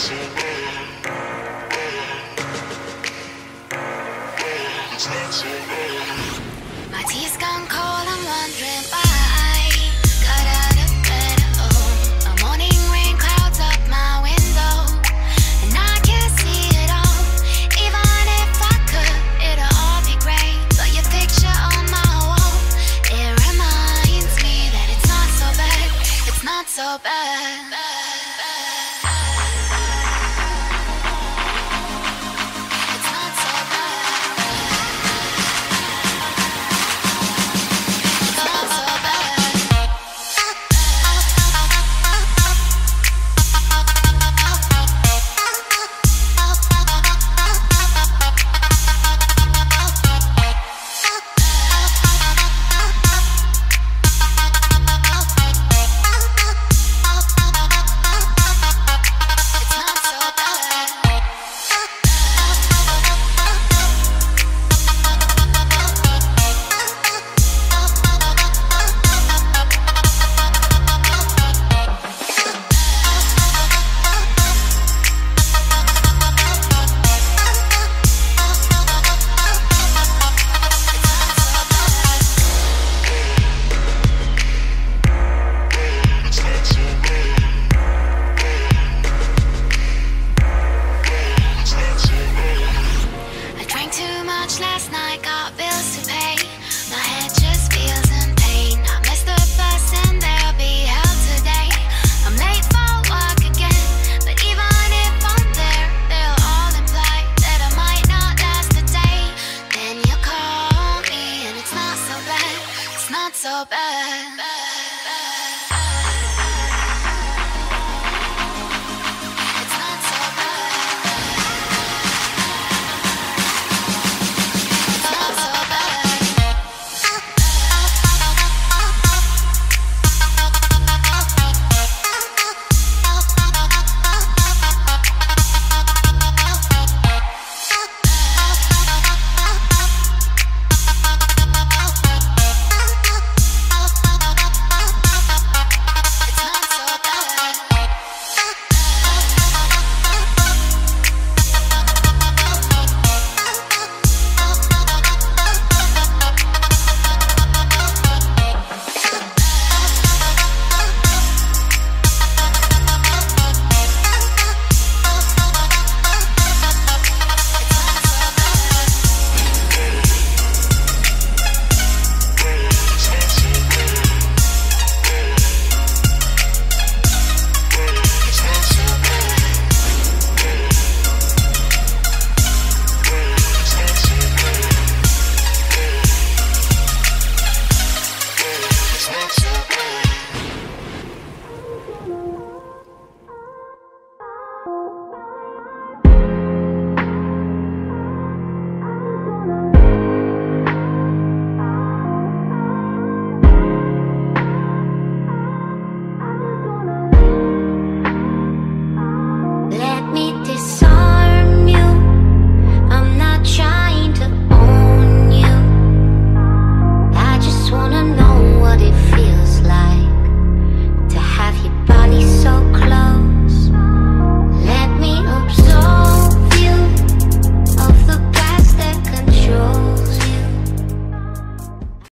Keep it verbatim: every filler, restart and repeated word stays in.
so bad. It's not so bad. My tea's gone cold, I'm wondering why. Got out of bed at home. A morning rain clouds up my window, and I can't see it all. Even if I could, it'll all be great. But your picture on my wall, it reminds me that it's not so bad. It's not so bad. Last night, got bills to pay. My head just feels in pain. I missed the bus and there'll be hell today. I'm late for work again, but even if I'm there, they'll all imply that I might not last a day. Then you call me and it's not so bad. It's not so bad. It's not